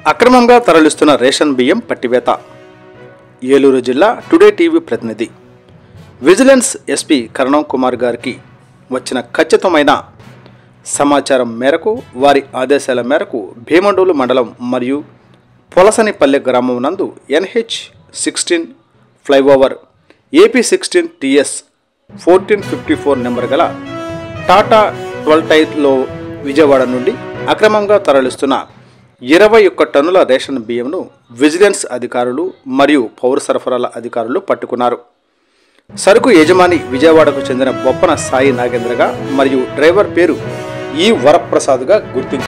అక్రమంగా తరలిస్తున్న రేషన్ బియ్యం పట్టివేత. ఏలూరు జిల్లా టుడే టీవీ ప్రతినిధి. విజిలెన్స్ ఎస్పీ కరణం కుమార్ గారికి వచ్చిన ఖచ్చితమైన సమాచారం మేరకు, వారి ఆదేశాల మేరకు భీమండోలు మండలం మరియు పొలసనిపల్లె గ్రామం నందు NH-16 flyover AP-16 TS 1454 number గల టాటా 12 టైర్లో విజయవాడ నుండి అక్రమంగా తరలిస్తున్న 21 టన్నుల రేషన్ బియ్యంను విజిలెన్స్ అధికారులు మరియు పౌర సరఫరాల అధికారులు పట్టుకున్నారు. సరుకు యజమాని విజయవాడకు చెందిన బొప్పన సాయి నాగేంద్రగా మరియు డ్రైవర్ పేరు ఈ వరప్రసాద్గా గుర్తించారు.